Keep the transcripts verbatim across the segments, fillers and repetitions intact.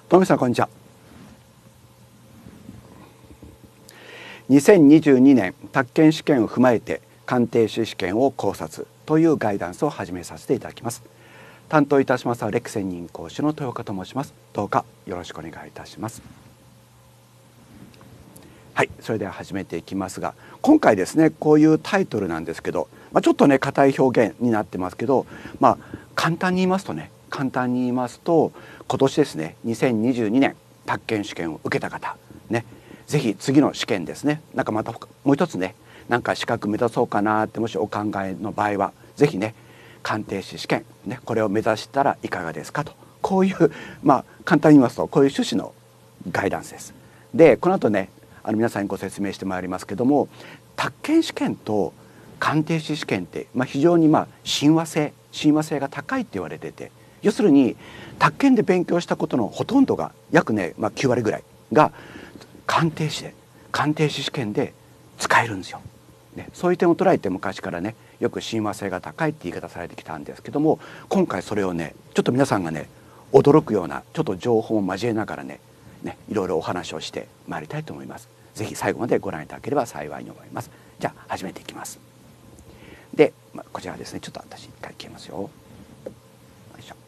ともみさんこんにちは。にせんにじゅうにねん宅建試験を踏まえて鑑定士試験を考察というガイダンスを始めさせていただきます。担当いたしますはレク専任講師の豊岡と申します。どうかよろしくお願いいたします。はい、それでは始めていきますが、今回ですねこういうタイトルなんですけど、まあ、ちょっとね硬い表現になってますけど、まあ簡単に言いますとね簡単に言いますと今年ですねにせんにじゅうにねん宅建試験を受けた方ね、ぜひ次の試験ですね、なんかまたもう一つねなんか資格目指そうかなってもしお考えの場合はぜひね鑑定士試験ねこれを目指したらいかがですかと、こういうまあ簡単に言いますとこういう趣旨のガイダンスです。でこの後ねあの皆さんにご説明してまいりますけども、宅建試験と鑑定士試験って、まあ、非常にまあ親和性親和性が高いって言われてて、要するに宅建で勉強したことのほとんどが約ね、まあ、きゅうわりぐらいが鑑定士で鑑定士試験で使えるんですよ。ね、そういう点を捉えて昔からねよく親和性が高いって言い方されてきたんですけども、今回それをねちょっと皆さんがね驚くようなちょっと情報を交えながらねねいろいろお話をしてまいりたいと思います。ぜひ最後までご覧いただければ幸いに思います。じゃあ始めていきます。で、まあ、こちらですねちょっと私一回消えますよ。よいしょ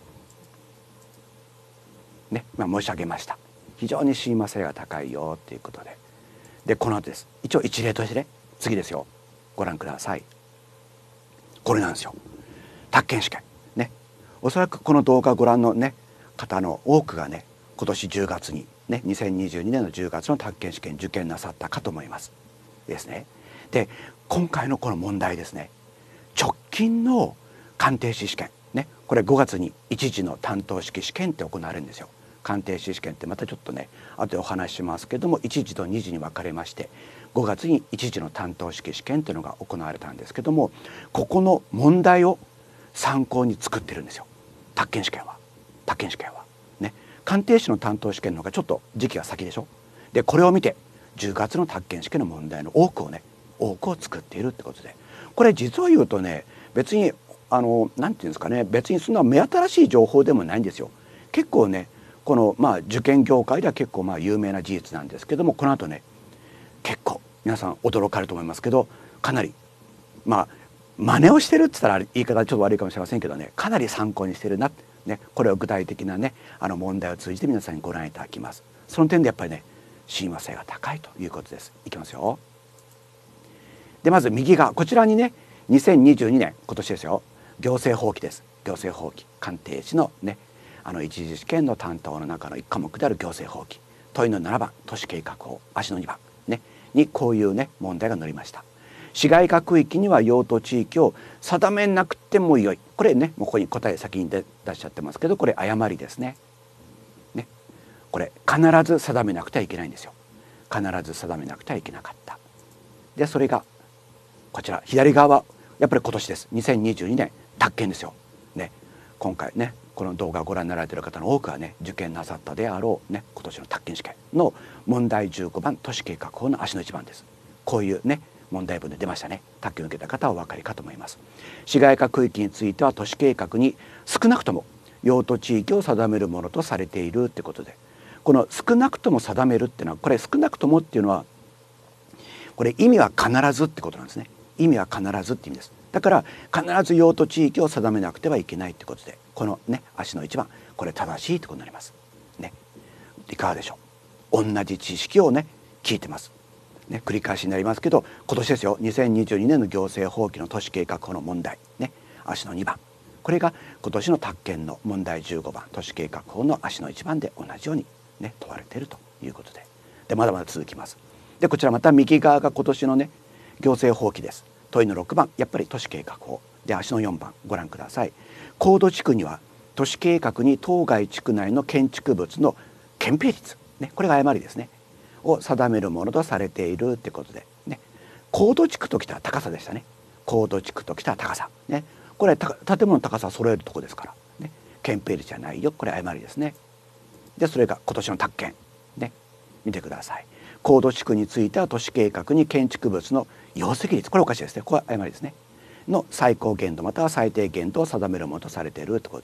ね、まあ、申し上げました。非常に親和性が高いよっていうことで、でこの後です。一応一例としてね次ですよ、ご覧ください。これなんですよ、宅建試験ね。おそらくこの動画をご覧のね方の多くがね今年じゅうがつにねにせんにじゅうにねんのじゅうがつの宅建試験受験なさったかと思いますですね。で今回のこの問題ですね、直近の鑑定士試験ね、これごがつに一次の担当式試験って行われるんですよ。鑑定士試験ってまたちょっとね後でお話ししますけども、一次と二次に分かれましてごがつに一次の担当式試験というのが行われたんですけども、ここの問題を参考に作ってるんですよ、宅建試験は。宅建試験はね、鑑定士の担当試験の方がちょっと時期が先でしょ。でこれを見てじゅうがつの宅建試験の問題の多くをね多くを作っているってことで、これ実を言うとね別にあのなんていうんですかね、別にそんな目新しい情報でもないんですよ。結構ねこのまあ受験業界では結構まあ有名な事実なんですけども、この後ね結構皆さん驚かれると思いますけど、かなりまあ真似をしてるって言ったら言い方ちょっと悪いかもしれませんけどね、かなり参考にしてるなね、これを具体的なねあの問題を通じて皆さんにご覧いただきます。その点でやっぱりね親和性が高いということです。いきますよ。でまず右側こちらにねにせんにじゅうにねん今年ですよ、行政法規です。行政法規鑑定士のねあの一次試験の担当の中のいち科目である行政法規問いのななばん都市計画法足のにばんねにこういうね問題が載りました。市街化区域には用途地域を定めなくてもよい、これねもうここに答え先に出しちゃってますけど、これ誤りですね。ねこれ必ず定めなくてはいけないんですよ。必ず定めなくてはいけなかった。でそれがこちら左側はやっぱり今年です。にせんにじゅうにねん宅建ですよ。ね今回ねこの動画をご覧になられている方の多くはね受験なさったであろうね今年の宅建試験の問題じゅうごばん都市計画法の足のいちばんです。こういうね問題文で出ましたね。宅建を受けた方はお分かりかと思います。市街化区域については都市計画に少なくとも用途地域を定めるものとされているってことで、この少なくとも定めるっていうのはこれ少なくともっていうのはこれ意味は必ずってことなんですね。意味は必ずって意味です。だから必ず用途地域を定めなくてはいけないってことで、このね足のいちばんこれ正しいってことになります。ね、いかがでしょう。同じ知識をね聞いてます。ね、繰り返しになりますけど今年ですよにせんにじゅうにねんの行政法規の都市計画法の問題ね足のにばん、これが今年の宅建の問題じゅうごばん都市計画法の足のいちばんで同じようにね問われているということで、でまだまだ続きます。でこちらまた右側が今年のね行政法規です。問いのろくばんやっぱり都市計画法で足のよんばんご覧ください。高度地区には都市計画に当該地区内の建築物の建蔽率、ね、これが誤りですねを定めるものとされているってことで、ね、高度地区ときたら高さでしたね。高度地区ときたら高さ、ね、これ建物の高さを揃えるとこですから、ね、建蔽率じゃないよ、これ誤りですね。でそれが今年の宅建ね見てください。高度地区については都市計画に建築物の容積率、これおかしいですね、これは誤りですねの最高限度または最低限度を定めるものとされているということで、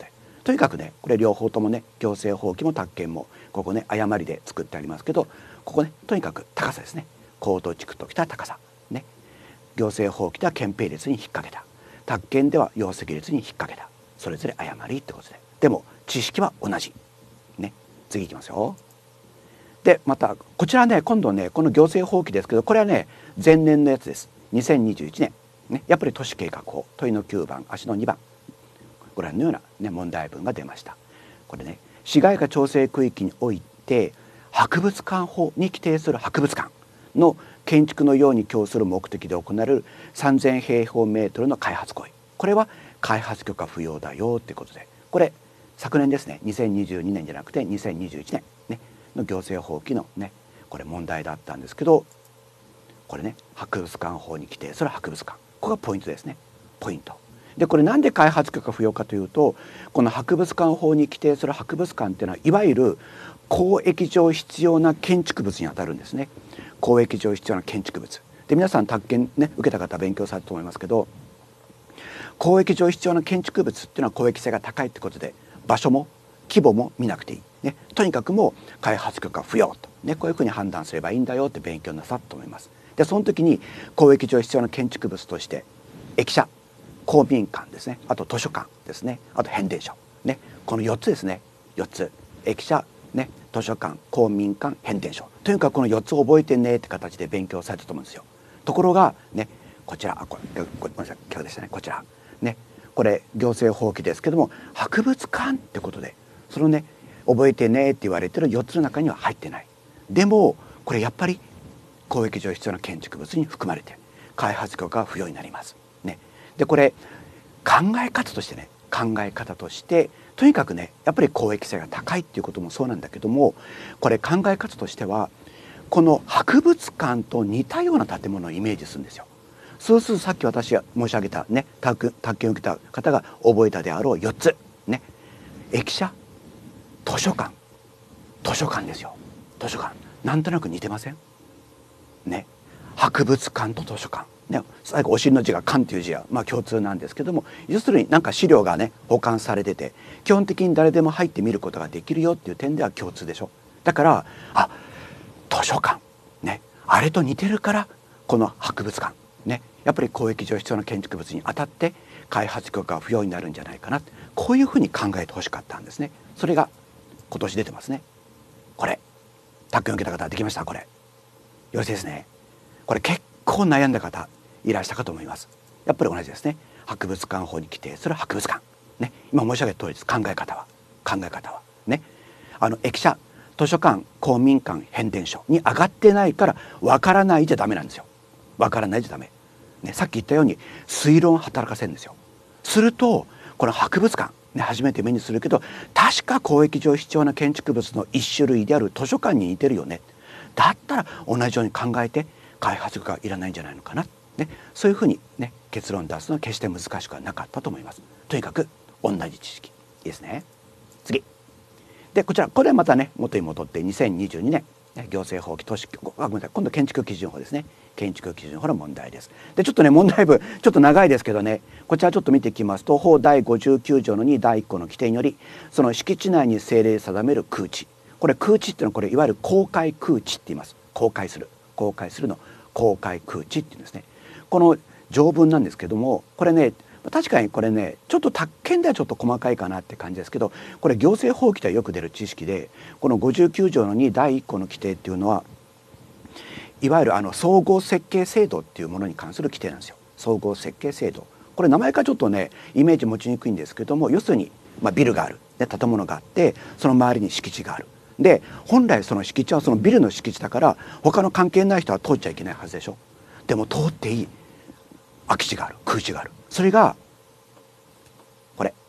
とにかくねこれ両方ともね行政法規も宅建もここね誤りで作ってありますけど、ここねとにかく高さですね。高等地区ときた高さね、行政法規では憲兵率に引っ掛けた、宅建では容積率に引っ掛けた、それぞれ誤りってことで、でも知識は同じね。次いきますよ。でまたこちらね今度ねこの行政法規ですけど、これはね前年のやつです。にせんにじゅういちねんね、やっぱり都市計画法問いのきゅうばん足のにばんご覧のような、ね、問題文が出ました。これね市街化調整区域において博物館法に規定する博物館の建築のように供する目的で行われるさんぜんへいほうメートルの開発行為、これは開発許可不要だよってことで、これ昨年ですねにせんにじゅうにねんじゃなくてにせんにじゅういちねん、ね、の行政法規のねこれ問題だったんですけど、これね博物館法に規定する博物館、ここがポイントですね。ポイントで、これなんで開発許可不要かというと、この博物館法に規定する博物館っていうのはいわゆる公益上必要な建築物にあたるんですね。公益上必要な建築物で、皆さん宅建ね受けた方勉強されたと思いますけど、公益上必要な建築物っていうのは公益性が高いってことで、場所も規模も見なくていい、ね、とにかくもう開発許可不要と、ね、こういうふうに判断すればいいんだよって勉強なさったと思います。でその時に公益上必要な建築物として駅舎、公民館ですね、あと図書館ですね、あと変電所ね、このよっつですね。よっつ、駅舎ね、図書館、公民館、変電所、とにかくこのよっつを覚えてねって形で勉強されたと思うんですよ。ところがねこちら、あこれごめんなさい今日でしたね、こちらね、これ行政法規ですけども博物館ってことで、そのね覚えてねって言われてるよっつの中には入ってない。でもこれやっぱり公益上必要な建築物に含まれて開発許可が不要になりますね。でこれ考え方としてね考え方としてとにかくねやっぱり公益性が高いっていうこともそうなんだけども、これ考え方としてはこの博物館と似たような建物をイメージするんですよ。そうするとさっき私が申し上げたね宅建を受けた方が覚えたであろうよっつね、駅舎、図書館、図書館ですよ。図書館なんとなく似てませんね。博物館と図書館ね、最後お尻の字が館という字はまあ共通なんですけども、要するになんか資料がね保管されてて基本的に誰でも入って見ることができるよっていう点では共通でしょ。だからあ図書館ね、あれと似てるからこの博物館ね、やっぱり公益上必要な建築物にあたって開発許可が不要になるんじゃないかな、こういうふうに考えてほしかったんですね。それが今年出てますね。これ宅建を受けた方できました？これよろしいですね。これ結構悩んだ方いらしたかと思います。やっぱり同じですね。博物館法に規定する博物館ね、今申し上げた通りです。考え方は考え方はね、あの駅舎、図書館、公民館、変電所に上がってないからわからないじゃダメなんですよ。わからないじゃダメ、ね、さっき言ったように推論を働かせるんですよ。するとこの博物館、ね、初めて目にするけど確か公益上必要な建築物の一種類である図書館に似てるよね、だったら同じように考えて開発がいらないんじゃないのかな、ね、そういうふうに、ね、結論出すのは決して難しくはなかったと思います。とにかく同じ知識いいですね。次でこちら、これまたね元に戻ってにせんにじゅうにねん行政法規都市あごめんなさい今度建築基準法ですね。建築基準法の問題です。でちょっとね問題文ちょっと長いですけどね、こちらちょっと見ていきますと、法だいごじゅうきゅうじょうのにだいいっこの規定によりその敷地内に政令定める空地、これ空地っていうのはこれいわゆる公開空地って言います。公開する公開するの公開空地っていうんですね。この条文なんですけども、これね確かにこれねちょっと宅建ではちょっと細かいかなって感じですけど、これ行政法規ではよく出る知識で、このごじゅうきゅうじょうのにだいいっこの規定っていうのはいわゆるあの総合設計制度っていうものに関する規定なんですよ。総合設計制度、これ名前からちょっとねイメージ持ちにくいんですけども、要するに、まあ、ビルがある、ね、建物があってその周りに敷地がある。で本来その敷地はそのビルの敷地だから他の関係ない人は通っちゃいけないはずでしょ。でも通っていい空き地がある、空地がある。それがこれ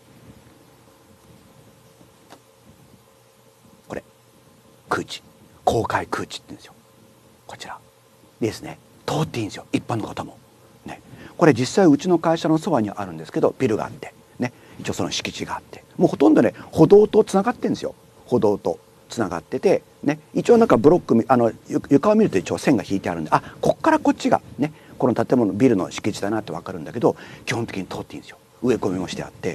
これ空地、公開空地って言うんですよ。こちらですね、通っていいんですよ一般の方も、ね、これ実際うちの会社のそばにあるんですけど、ビルがあって、ね、一応その敷地があってもうほとんどね歩道とつながってるんですよ。歩道とつながってて、ね、一応なんかブロックあの床を見ると一応線が引いてあるんで、あこっからこっちがねこの建物ビルの敷地だなって分かるんだけど、基本的に通っていいんですよ。植え込みもしてあって、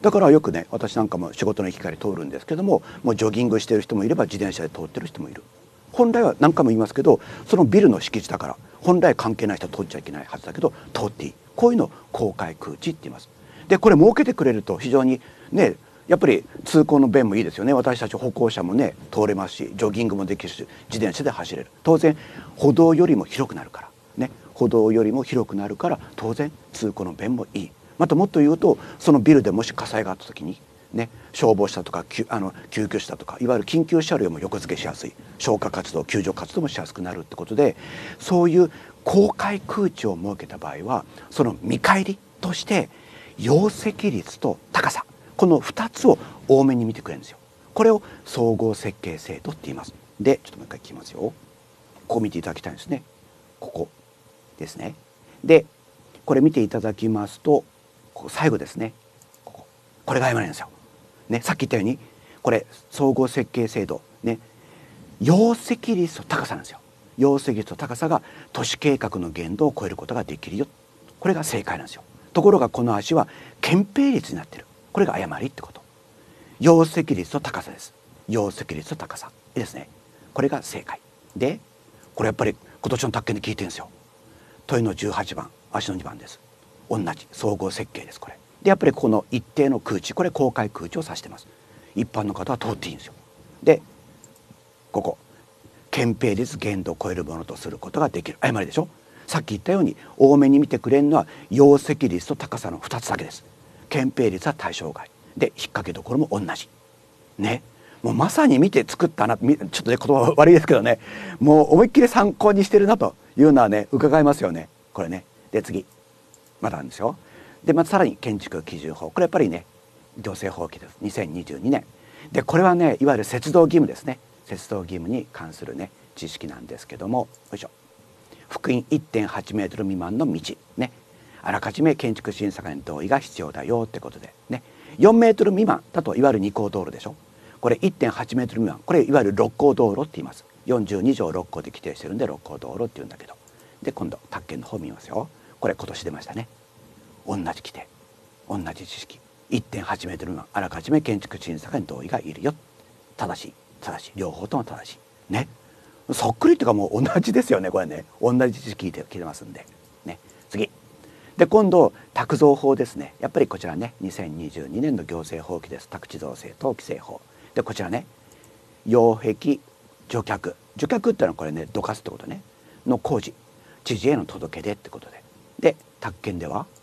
だからよくね、私なんかも仕事の行き帰り通るんですけども、もうジョギングしてる人もいれば自転車で通ってる人もいる。本来は何回も言いますけど、そのビルの敷地だから本来関係ない人は通っちゃいけないはずだけど通っていい。こういうのを公開空地って言います。でこれ設けてくれると非常にね、やっぱり通行の便もいいですよね。私たち歩行者もね通れますし、ジョギングもできるし、自転車で走れる。当然歩道よりも広くなるからね、歩道よりも広くなるから当然通行の便もいい。またもっと言うと、そのビルでもし火災があった時にね、消防車とかあの救急車とかいわゆる緊急車両も横付けしやすい、消火活動救助活動もしやすくなるってことで、そういう公開空地を設けた場合はその見返りとして容積率と高さ、このふたつを多めに見てくれるんですよ。これを総合設計制度って言います。でちょっともう一回聞きますよ。ここ見ていただきたいんですね。ここですね。でこれ見ていただきますと、ここ最後ですね、こここれが誤りなんですよ、ね、さっき言ったようにこれ総合設計制度ね、容積率と高さなんですよ。容積率と高さが都市計画の限度を超えることができるよ、これが正解なんですよ。ところがこの足は憲兵率になってる、これが誤りってこと。容積率と高さです。容積率と高さいいですね、これが正解で、これやっぱり今年の宅建で聞いてるんですよ。問いのじゅうはちばん、足のにばんです。同じ総合設計です。これでやっぱりこの一定の空地、これ公開空地を指してます。一般の方は通っていいんですよ。でここ憲兵率限度を超えるものとすることができる、誤りでしょ。さっき言ったように多めに見てくれるのは容積率と高さのふたつだけです。憲兵率は対象外で、引っ掛けどころも同じね。もうまさに見て作ったな、ちょっとね言葉悪いですけどね、もう思いっきり参考にしてるなというのはね伺いますよね、これね。で次まだあるんですよ。でまたさらに建築基準法、これやっぱりね行政法規です。にせんにじゅうにねんで、これはねいわゆる接道義務ですね。接道義務に関するね知識なんですけども、よいしょ。幅員 いってんはちメートル未満の道ね、あらかじめ建築審査会の同意が必要だよってことでね。よんメートル未満だといわゆる二項道路でしょ。これ いってんはちメートル未満、これいわゆる六項道路って言います。よんじゅうに条ろっ項で規定してるんで六項道路って言うんだけど、で今度宅建の方見ますよ。これ今年出ましたね。同じ規定、同じ知識、 いってんはちメートル未満、あらかじめ建築審査会の同意がいるよ。正しい正しい、両方とも正しいね。そっくりっていうかもう同じですよね、これね。同じ知識聞いて聞いてますんでね。次で今度宅造法ですね。やっぱりこちらねにせんにじゅうにねんの行政法規です。宅地造成等規制法で、こちらね擁壁除却、除却っていうのはこれねどかすってことねの工事、知事への届け出ってことで、で宅建では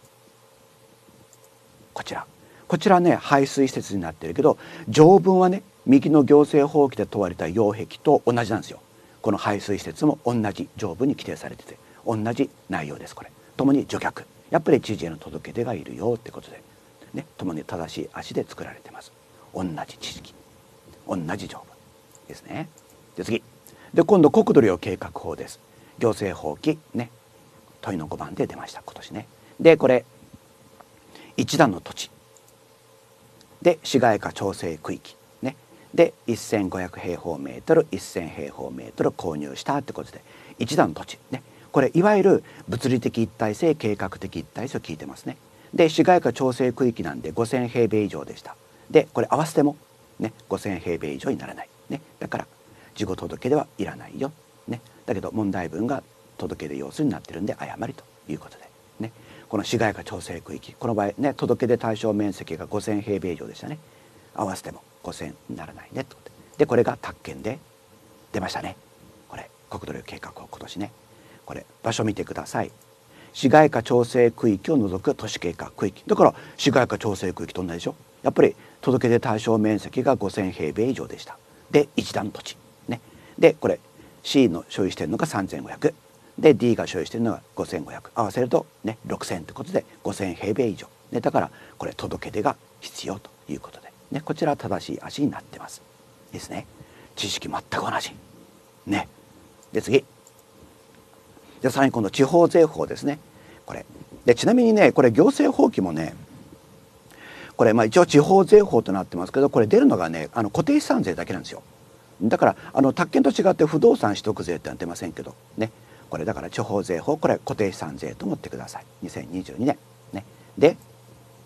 こちらこちらね排水施設になってるけど、条文はね右の行政法規で問われた擁壁と同じなんですよ。この排水施設も同じ条文に規定されてて同じ内容です。これともに除却、やっぱり知事への届け出がいるよってことでね、ともに正しい足で作られてます。同じ知識同じ条文ですね。で次で今度国土利用計画法です。行政法規ね問いのごばんで出ました今年ね。でこれ一段の土地で市街化調整区域ねでせんごひゃくへいほうメートルせんへいほうメートル購入したってことで一段の土地ね、これいわゆる物理的一体性計画的一体性を聞いてますね。で市街化調整区域なんでごせんへいべい以上でした。でこれ合わせてもねごせんへいべい以上にならないね、だから事後届ではいらないよね。だけど問題文が届け出要素になってるんで誤りということでね。この市街化調整区域、この場合ね届け出対象面積がごせんへいべい以上でしたね。合わせてもごせんにならないねってことで、これが宅建で出ましたね。これ国土利用計画法今年ね、これ場所見てください。市街化調整区域を除く都市計画区域だから市街化調整区域と同じでしょ。やっぱり届け出対象面積がごせんへいべい以上でした。で一段土地ね、でこれ C の所有しているのがさんぜんごひゃくで D が所有しているのがごせんごひゃく、合わせるとねろくせんということでごせんへいべい以上、ね、だからこれ届け出が必要ということで、ね、こちらは正しい足になってますですね。知識全く同じね。で次でさらに今度地方税法ですね。これでちなみにねこれ行政法規もねこれまあ一応地方税法となってますけど、これ出るのがねあの固定資産税だけなんですよ。だからあの宅建と違って不動産取得税ってのは出ませんけどね、これだから地方税法これ固定資産税と思ってください。にせんにじゅうにねんね。で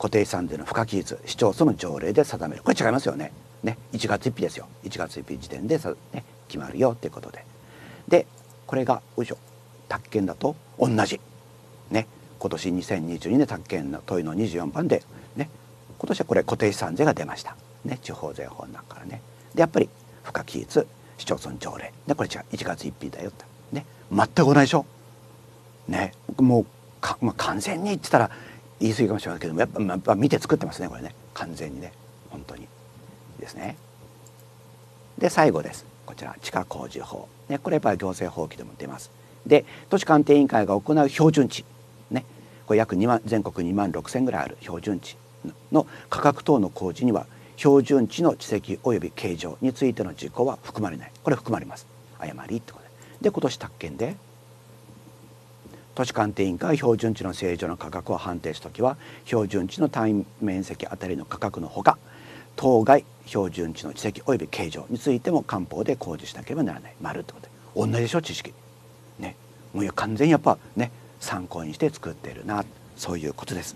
固定資産税の付加期日市町村の条例で定める。これ違いますよね。ね、いちがつついたちですよ。いちがつついたち時点でさ、ね、決まるよっていうことで。でこれがよいしょ宅建だと同じ。ね、今年にせんにじゅうにねん宅建の問いのにじゅうよんばんで、ね、今年はこれ固定資産税が出ました。ね、地方税法の中からね。でやっぱり付加期日市町村条例でこれ違ういちがつついたちだよってね、全く同じでしょ。ね、もうか、まあ、完全に言ってたら言い過ぎかもしれないけどもやっぱ、やっぱ見て作ってますねこれね、完全にね、本当にですね。で最後です。こちら地価工事法、ね、これやっぱり行政法規でも出ます。で都市鑑定委員会が行う標準値、ね、これ約にまん全国にまんろくせんぐらいある標準値の価格等の工事には標準値の地積及び形状についての事項は含まれない。これ含まれます。誤りってことで。で今年宅建で都市鑑定委員会が標準値の正常の価格を判定するときは標準値の単位面積あたりの価格のほか当該標準値の地積及び形状についても官報で公示しなければならない。丸ってことで同じでしょ知識ね。もう完全にやっぱね参考にして作っているな、そういうことです。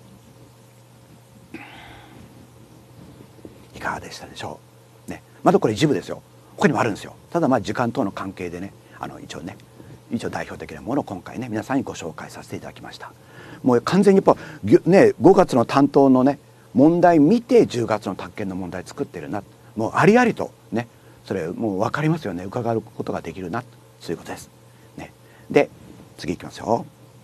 いかがでしたでしょうね。まだこれ一部ですよ。他にもあるんですよ。ただまあ時間等の関係でね、あの一応ね一応代表的なものを今回ね皆さんにご紹介させていただきました。もう完全にやっぱねごがつの担当のね問題見てじゅうがつの宅建の問題作ってるな、もうありありとねそれもう分かりますよね、伺うことができるな、そういうことです。ね、で次いきますよ。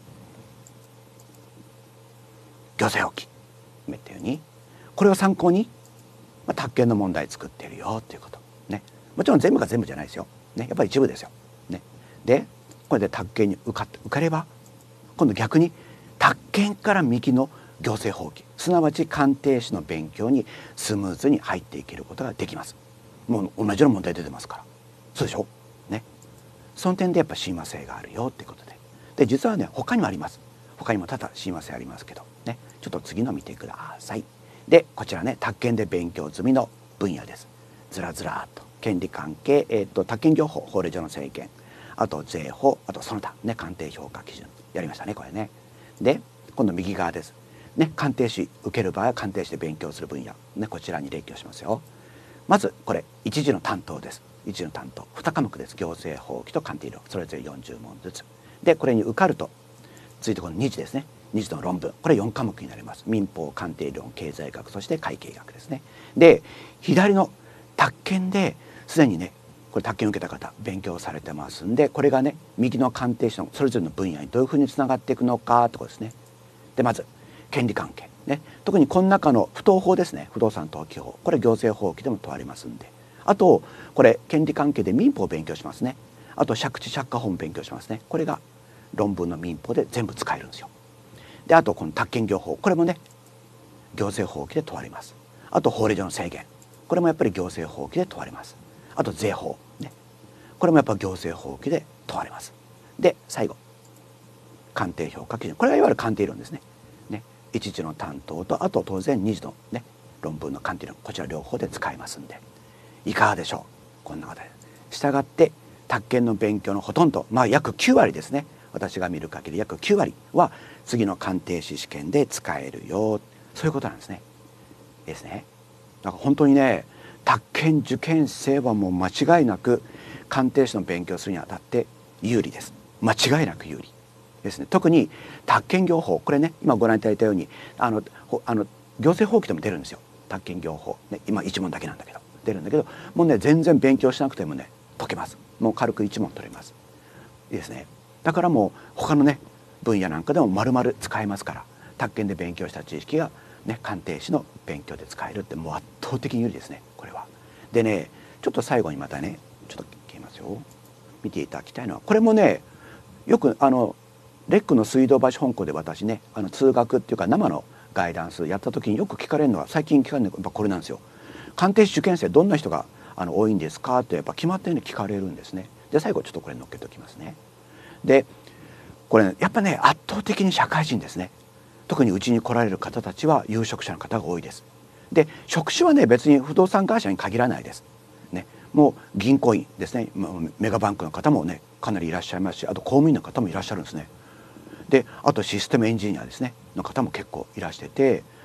行政法規言ったようにこれを参考に、まあ、宅建の問題作ってるよっていうことね。もちろん全部が全部じゃないですよ、ね、やっぱり一部ですよ。ね、でこれで宅建に受かって受かれば今度逆に宅建から右の行政法規すなわち鑑定士の勉強にスムーズに入っていけることができます。もう同じような問題出てますから。そうでしょね。その点でやっぱ親和性があるよっていうことで、で実はね他にもあります。他にも多々親和性ありますけどね、ちょっと次の見てください。でこちらね宅建で勉強済みの分野です。ずらずらっと権利関係、えー、と宅建業法法令上の制限、あと税法、あとその他ね鑑定評価基準やりましたねこれね。で今度右側です。ね、鑑定士受ける場合は鑑定士で勉強する分野、ね、こちらに列挙しますよ。まずこれ一次の担当です。一次の担当に科目です。行政法規と鑑定理論それぞれよんじゅうもんずつで、これに受かると続いてこの二次ですね。二次の論文、これよんかもくになります。民法、鑑定理論、経済学、そして会計学ですね。で左の宅建ですでにねこれ宅建を受けた方勉強されてますんで、これがね右の鑑定士のそれぞれの分野にどういうふうにつながっていくのかってことですね。でまず権利関係ね、特にこの中の不当法ですね、不動産登記法、これ行政法規でも問われますんで、あとこれ権利関係で民法を勉強しますね。あと借地借家法も勉強しますね。これが論文の民法で全部使えるんですよ。であとこの宅建業法、これもね行政法規で問われます。あと法令上の制限、これもやっぱり行政法規で問われます。あと税法ね、これもやっぱ行政法規で問われます。で最後鑑定評価基準、これがいわゆる鑑定理論ですね。ね一次の担当とあと当然二次のね論文の鑑定理論、こちら両方で使えますんでいかがでしょう。こんな形で従って宅建の勉強のほとんど、まあ約きゅうわりですね、私が見る限り約きゅうわりは次の鑑定士試験で使えるよ、そういうことなんですね。ですね。だから本当にね宅建受験生はもう間違いなく鑑定士の勉強するにあたって有利です。間違いなく有利ですね。特に宅建業法、これね今ご覧いただいたようにあのあの行政法規でも出るんですよ。宅建業法、ね、今一問だけなんだけど出るんだけど、もうね全然勉強しなくてもね解けます。もう軽く一問取れます。いいですね。だからもう他のね分野なんかでも丸々使えますから、宅建で勉強した知識がね鑑定士の勉強で使えるってもう圧倒的に有利ですねこれは。でねちょっと最後にまたねちょっと切りますよ。見ていただきたいのはこれもねよくあのレックの水道橋本校で私ねあの通学っていうか生のガイダンスやった時によく聞かれるのは、最近聞かれるのはやっぱこれなんですよ。鑑定士受験生どんな人があの多いんですかってやっぱ決まったように聞かれるんですね。で最後ちょっとこれ載っけておきますね。でこれ、ね、やっぱね圧倒的に社会人ですね。特にうちに来られる方たちは有職者の方が多いです。で職種はね別に不動産会社に限らないです。ね、もう銀行員ですね、メガバンクの方もねかなりいらっしゃいますし、あと公務員の方もいらっしゃるんですね。であとシステムエンジニアですねの方も結構いらしてて、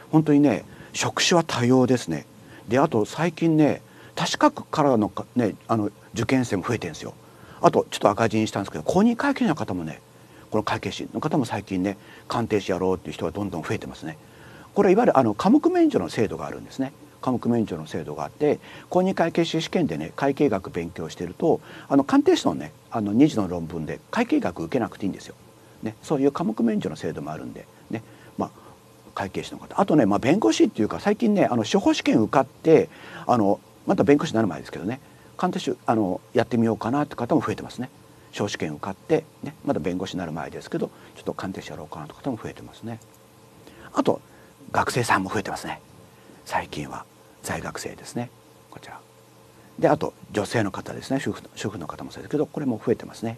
本当にね職種は多様ですね。であと最近ね他資格からのか、ね、あの受験生も増えてるんですよ。あとちょっと赤字にしたんですけど公認会計士の方もねこの会計士の方も最近ね鑑定士やろうっていう人がどんどん増えてますね。これいわゆるあの科目免除の制度があるんですね。科目免除の制度があって公認会計士試験でね会計学勉強してるとあの鑑定士のねあのに次の論文で会計学受けなくていいんですよ。ね、そういう科目免除の制度もあるんでね、まあ、会計士の方あとね、まあ、弁護士っていうか最近ねあの司法試験受かってあのまた弁護士になる前ですけどね鑑定士あのやってみようかなって方も増えてますね。司法試験受かって、ね、まだ弁護士になる前ですけどちょっと鑑定士やろうかなって方も増えてますね。あと学生さんも増えてますね。最近は在学生ですねこちらであと女性の方ですね主婦主婦の方もそうですけどこれも増えてますね。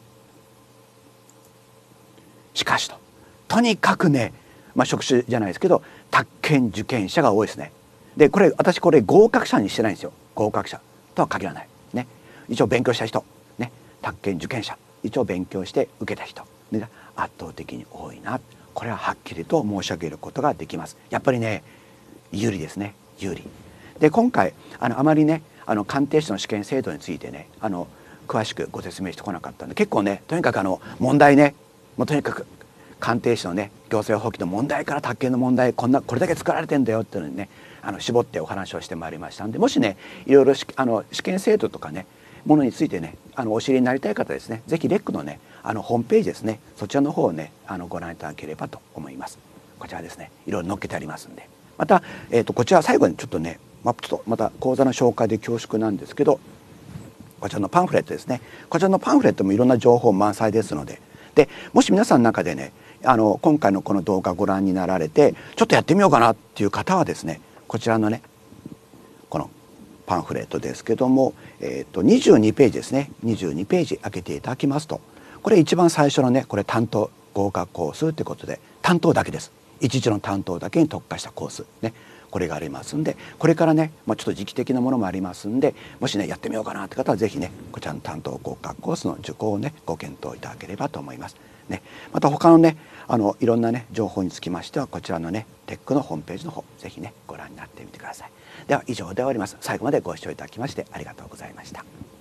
しかしととにかくね、まあ、職種じゃないですけど宅建受験者が多いですね。でこれ私これ合格者にしてないんですよ。合格者とは限らないね。一応勉強した人ね宅建受験者一応勉強して受けた人で圧倒的に多いなこれははっきりと申し上げることができます。やっぱりね有利ですね有利で今回あのあまりねあの鑑定士の試験制度についてねあの詳しくご説明してこなかったんで結構ねとにかくあの問題ねもうとにかく鑑定士のね行政法規の問題から宅建の問題こんなこれだけ作られてんだよっていうのにねあの絞ってお話をしてまいりましたんでもしねいろいろしあの試験制度とかねものについてねあのお知りになりたい方ですね是非レックのねあのホームページですねそちらの方をねあのご覧いただければと思います。こちらですねいろいろ載っけてありますんでまた、えー、とこちら最後にちょっとね、まあ、ちょっとまた講座の紹介で恐縮なんですけどこちらのパンフレットですねこちらのパンフレットもいろんな情報満載ですのででもし皆さんの中でねあの今回のこの動画ご覧になられてちょっとやってみようかなっていう方はですねこちらのねこのパンフレットですけども、えー、とにじゅうにページですねにじゅうにページ開けていただきますとこれ一番最初のねこれ担当合格コースということで担当だけです。一時の担当だけに特化したコースねこれがありますんでこれからね、まあ、ちょっと時期的なものもありますんでもしねやってみようかなって方は是非ねこちらの担当合格コースの受講をねご検討いただければと思います。ね、また他のねあのいろんなね情報につきましてはこちらのねテックのホームページの方是非ねご覧になってみてください。では以上で終わります。最後までご視聴いただきましてありがとうございました。